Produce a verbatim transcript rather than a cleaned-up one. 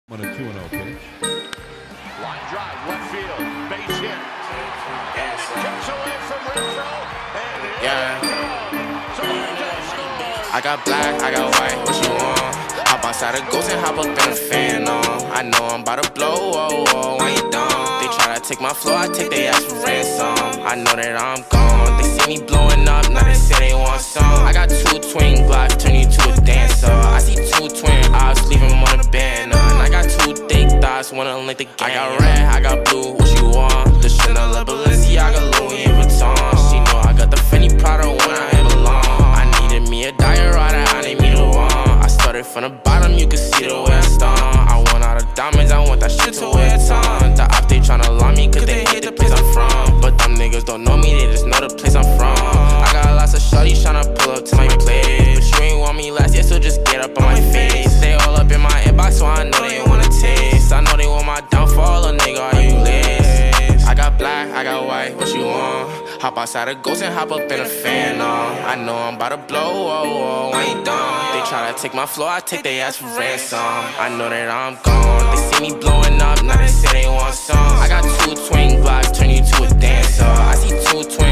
On a two and oh pitch. Line drive, left field, base hit. And it cuts away from Ransom. And yeah. I got black, I got white, what you want? Hop outside the ghost and hop up in a fan on. I know I'm about to blow, oh, oh, when you done. They try to take my flow, I take their ass for ransom. I know that I'm gone, they see me blowing up, now they say they want some. I got two twin glocks, turn you to a dancer. I see two twin eyes, leave them on a banner. And I got two thick thighs, wanna link the gang. I got red, I got blue, what you want? The Chanel, the Balenciaga, Louis Vuitton. She know I got the Fendi Prada when I belong. I needed me a diorata, I need me the one. I started from the bottom, you can see the way I stomp. I want all the diamonds, I want that shit to wear a ton. The op, they tryna lie me, cause they hate the place I'm from. But them niggas don't know me, they just know the place I'm from. I got lots of shorties tryna pull up to my place, but you ain't want me last year, so just get up on my face. They all up in my inbox, so I know they wanna taste. I know they want my downfall, a nigga, are you lace? I got black, I got white, what you want? Hop outside a ghost and hop up in a fan on. I know I'm about to blow, oh, oh, when you done. They try to take my flow, I take their ass for ransom. I know that I'm gone, they see me blowing up, now they say they want some. I got two twin glocks, turn you to a dancer. I see two twin